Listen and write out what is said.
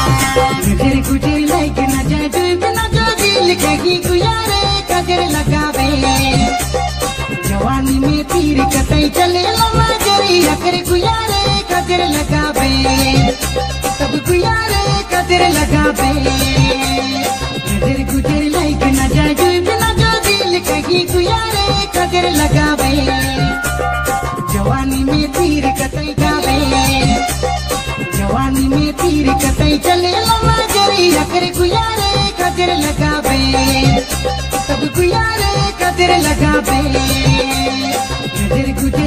नजर गुजर लाइक न जाए बिना जो दिल कहीं गुयारे कजर लगावे। जवानी में तीर कतई चले लम्बा जरी अकर गुयारे कजर लगावे। सब गुयारे कजर लगावे। नजर गुजर लाइक न जाए बिना जो दिल कहीं गुयारे कजर लगावे। जवानी में तीर कतई गावे। जवानी में तीर कतई चले लम्बा जरी अकर गुयारे कजर लगावे। सब गुयारे कजर लगावे। नजर गुजर